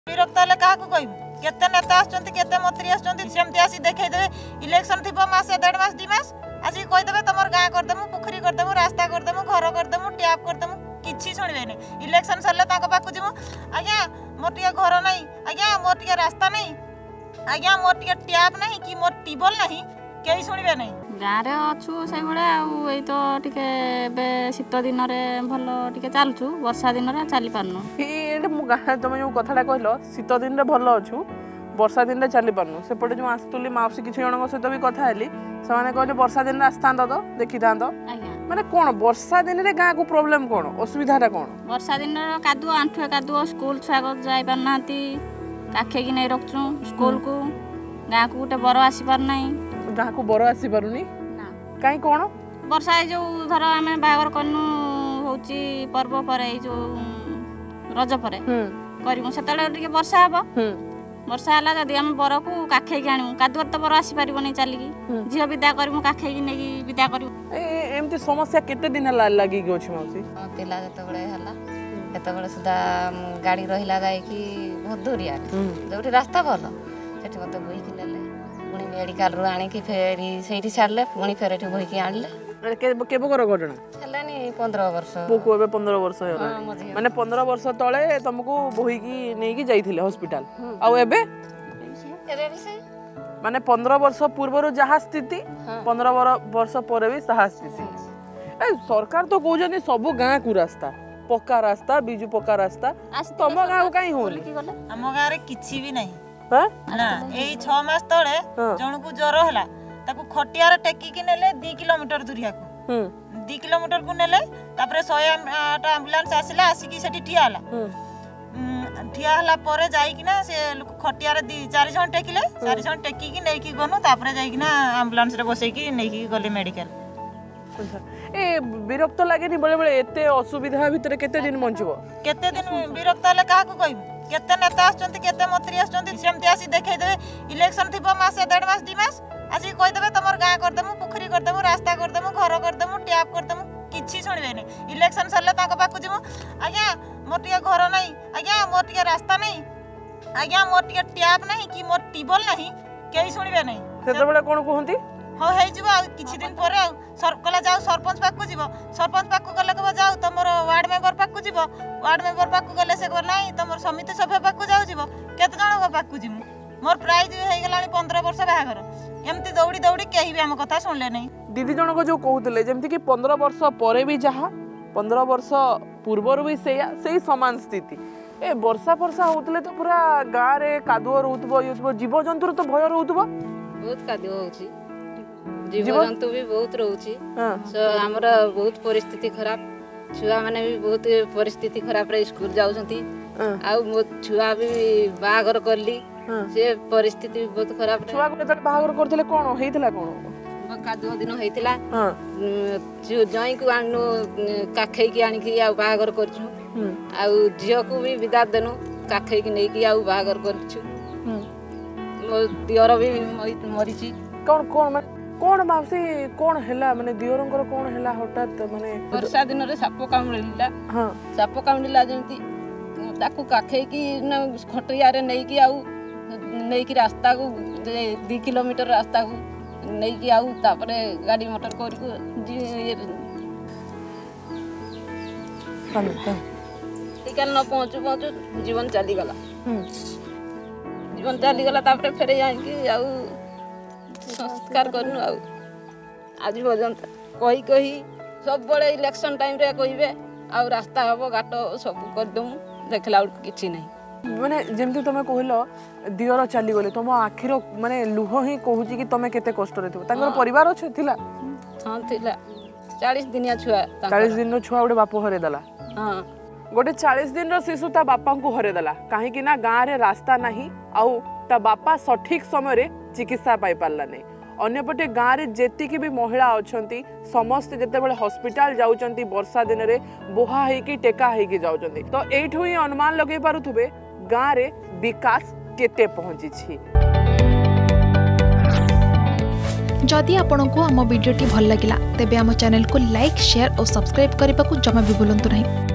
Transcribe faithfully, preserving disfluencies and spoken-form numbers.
विरक्त हेले क्या कहबू केते नेता आते मंत्री आसमती आसी देखईदे इलेक्शन थी मस देढ़ मस दि मस आसिक कहीदेवे तुम गाँ करदेमु पोखरी करदेमु रास्ता करदेमु घर करदेमु टैप करदेमु किसी शुणवे इलेक्शन सरले पाक जीवु आज्ञा मोर टे घर ना आज्ञा मोर टे रास्ता नहीं आज्ञा मोर टे टैप ना कि मोर ट्यूबवेल ना कहीं शुणवे ना गाँव में अच्छु से भाई तो टिके शीत दिन में भल टिके चलचु वर्षा दिन में चली पारनु तुम जो कथा कहल शीत दिन में भल अच्छु वर्षा दिन में चली पारनु सेपटे जो आसुली मौसी किसी जन सहित भी कथा हेली से कहले वर्षा दिन में आसता तो देखी था माने कौन वर्षा दिन में गाँव को प्रॉब्लम कौन असुविधा कौन वर्षा दिन कादुआ आंठुए कादुआ स्कूल छुआ जाई पारना काखे की नहीं रखु स्कूल को गाँव को गोटे बर आसी पारना गाँव को बर आसी पारुनी कहीं कौन वर्षा जो धर आम बाहर कनु हूँ पर्व पर जो रज पर करूँ से वर्षा हे वर्षा है जदि आम बर को काखे आणु कादुआ तो बर आसी पार नहीं चलिकी झील विदा करूँ काखे नहीं विदा करूँ एमती समस्या केते दिन लगी मौसी पिला जो सुधा गाड़ी रहा जाकि बहुत दूरिया जो रास्ता भल से मत बोईक ने पुणी मेडिकल रू आणिकी फेरी से छाड़े पुणी फेर बोईक आणले केबकर घटना है पंद्रह वर्ष पुको एबे पंद्रह वर्ष माने पंद्रह वर्ष तले तुमको बोईकी नहीं जाइथिले हॉस्पिटल आउ एबे एबे भी से माने पंद्रह वर्ष पूर्व जहाँ स्थिति पंद्रह वर्ष पर भी ताहा स्थिति ए सरकार तो कहउजनी सब गाँ को रास्ता पक्का रास्ता बिजु पक्का रास्ता तुम गाँव कहीं होली आम गाँव में किसी भी नहीं ना यही छह मास तले जन को ज्वर है ताकू खटियार टेकिकी नेले दो किलोमीटर दूरिया को दो किलोमीटर को नेले तापरे सौ आठ एम्बुलेंस आसिला आसिकी सेठी ठिया हला ठिया हला परे जाइकिना से खटियार दी चार जन टेकिले चार जन टेकिकी नेकी गनु तापरे जाइकिना एम्बुलेंस रे बसैकी नेकी गले मेडिकल ए विरक्त लागेनी बेले बेले एते असुविधा भितर केते दिन बंचबो केते दिन विरक्त हेले काहा को कहबू केते नेता आसचंती केते मंत्री आसचंती सेमती आसी देखईदेवे इलेक्शन थी मस देढ़ मस दि मस आसिक कहीदेवे तुम गाँ करदेमु पोखरी करदेमु रास्ता करदेमु घर करदेमु टैप करदेमु किसी शुणवे इलेक्शन सरले पाक जीवु आज्ञा मोर टे घर ना आज्ञा मोर टे रास्ता नहीं आज्ञा मोर टे टैप ना कि मोर ट्यूबवेल ना कहीं शुणवे ना सेतबेले कोन कहंती हाँ हो किछि दिन पर कला जाओ सरपंच पाक जीव सरपंच पाक गले कह जाओ तुम वार्ड मेंबर पाक जीव वार्ड मेंबर पाक गले से ना तुम समिति सभ्य पाक जाओ जीव केते जन पाक जीवु मोर प्राइज हो गला पंद्रह वर्ष बाहागर एमती दौड़ी दौड़ी कहीं भी आम कथा सुनले नहीं दीदी जन को जो कहते जमती कि पंद्रह वर्ष पर भी जहाँ पंद्रह वर्ष पूर्वर भी से सामान स्थिति ए वर्षा वर्षा होतले तो पूरा गाँव रे कादुआ रोथबो जीव जंतु तो भय रोथबो बहुत कादुआ होची जीव जंतु भी बहुत रोची हमर बहुत परिस्थिति खराब छुआ माने भी बहुत परिस्थिति खराब रे स्कूल जाउछंती आ मो छुआ भी बागर करली से परिस्थिति भी बहुत खराब छुआ को जत बागर करथले कोन हेइतला कोन कादुआ दिन हेइतला जो जई को आनु काखै की आनी की आ बागर करछु आ झियो को भी विदा देनु काखै की नै की आ बागर करछु मो दियर भी मरिची कोन कोन माने कौन मावसी कौन हैला माने दियोरंकर कौन हैला हठात माने वर्षा दिन रे साप कामुड़िला हां साप कामुड़िला जेंती ताकू काखे की न खटिया रे नै की आउ नै की रास्ता को दो किलोमीटर रास्ता को नै की आउ तापरे गाड़ी मोटर कर को ये तनु तनु टिकल न पहुंचू पहुंचू जीवन चली गला जीवन चली गला तापरे फेरे जाई की आउ संस्कार करनु आउ आज पर्यंत कही कही सब बड़े इलेक्शन टाइम रे कहिबे आ रास्ता हबो घाट सब कर दमु देखला किछि नहीं माने जेमति तमे कहलो दियर चली गले तुम आखिर माने लुह ही कहूची कि तमे केते कष्ट रे थो तांगर परिवार अछि थिला हां थिला चालीस दिनिया छुआ चालीस दिन रो छुआ ओडे बाप हरे दला हां गोटे चालीस दिन रो शिशु ता बापा को हरे दला काहे कि ना गाँ रे रास्ता नहीं आउ ता बापा सठिक समय रे चिकित्सा पाई पारला नहीं अन्यपटे गाँव में जेतिकी भी महिला अच्छी समस्ते जितेबाला हस्पिटाल जाऊँच वर्षा दिन में बोहा होगी टेका होगी जाऊँच तो यू ही अनुमान लगे पारुथुबे गाँव में विकास केते पहुँची। जदि आपंक आम भिडी भल लगा तेब आम चैनल को लाइक शेयर और सब्सक्राइब करने को जमा भी भूलु नहीं।